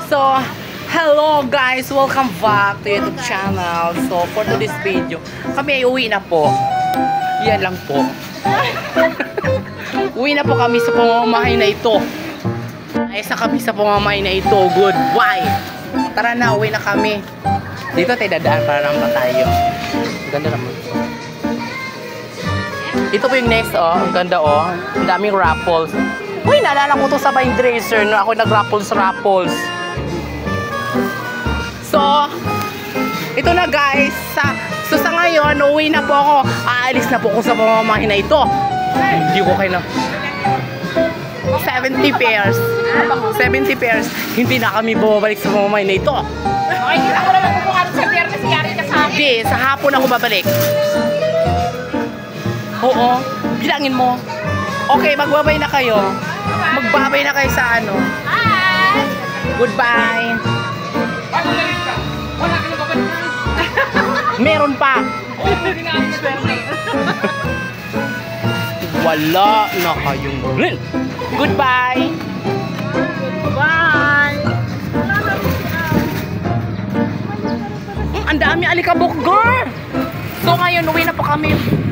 So, hello guys! Welcome back to YouTube channel. So, for today's video, kami ay uwi na po. Yan lang po. Uwi na po kami sa pamamahay na ito. Ayos na kami sa pamamahay na ito. Goodbye! Tara na, uwi na kami. Dito tayo dadaan para naman tayo. Ganda naman. Ito po yung next, oh. Ang ganda, oh. Ang daming raffles. Uy, naalala ko to sa Mind Racer, no? Ako nag-raffles. So, ito na guys. So, sa ngayon, uwi na po ako. Aalis na po ako sa pamamahay na ito. Hindi ko kayo na... 70 pairs. 70 pairs. Hindi na kami bumabalik sa pamamahay na ito. Okay, kita ko naman kung ano sa Biyernes, yari ka sa akin. Hindi, sa hapon ako babalik. Oo, bilangin mo. Okay, magbabay na kayo. Magbabay na kayo sa ano. Hi! Goodbye. Meron pa. Wala na kayong rin. Goodbye. Bye! Ang dami alikabok, girl. So ngayon, uwi na po kami.